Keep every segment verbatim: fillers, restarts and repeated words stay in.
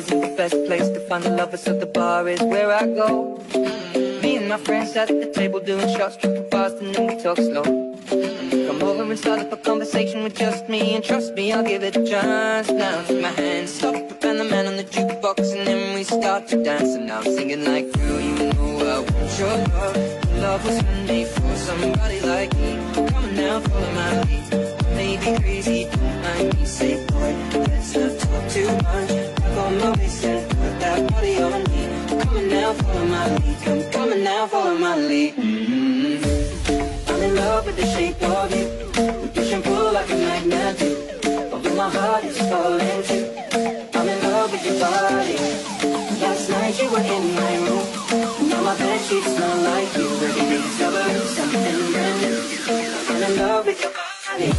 isn't the best place to find the lovers, so the bar is where I go. Me and my friends at the table doing shots, tripping fast and then we talk slow. Come over and start up a conversation with just me, and trust me, I'll give it a chance. Now take my hand, stop, and the man on the jukebox, and then we start to dance. And now I'm singing like, girl, you know I want your love. Love was made for somebody like me. Come on now, follow my lead. Maybe crazy, don't mind me. Say, boy, let's not talk too much. Grab on my waist and put that body on me. Come on now, follow my lead. Come, come on now, follow my lead. Mm-hmm. I'm in love with the shape of you. We push and pull like a magnet do. Although my heart is falling too. I'm in love with your body. Last night you were in my room. Now my bedsheets smell like you. Every day discovering something brand new. I'm in love with your body. I'm in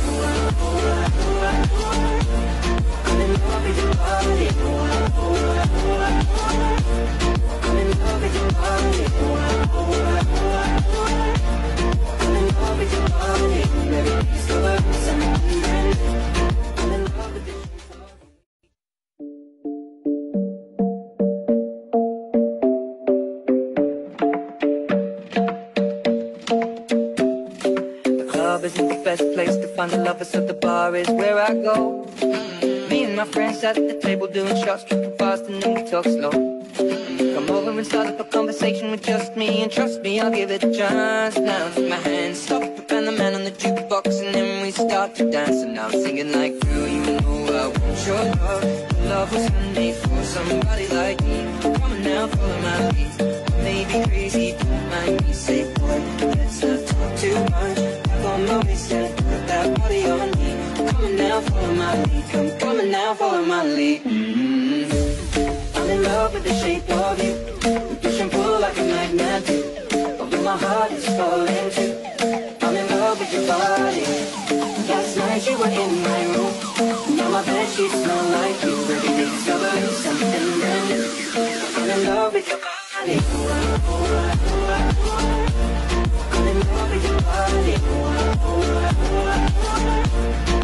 love with your body. I'm in love with your body. I'm in love with your body. Every day discovering something brand new. I'm in love with your body. Isn't the best place to find the lovers, so the bar is where I go. Me and my friends at the table doing shots, tripping fast and then we talk slow. Come over and start up a conversation with just me, and trust me, I'll give it a chance. Now take my hand, stop, and the man on the jukebox, and then we start to dance. And now I'm singing like, girl, you know I want your love. Love was made for somebody like me. Come on now, follow my lead. Maybe crazy, don't mind me. Say, boy, let's not talk too much. On my waist and put that body on me. Come on now, follow my lead. Come, come on now, follow my lead. Mm-hmm. I'm in love with the shape of you. We push and pull like a magnet do. Although my heart is falling too. I'm in love with your body. Last night you were in my room. Now my bedsheets smell like you. Every day discovering something brand new. I'm in love with your body. I'm in love with your body.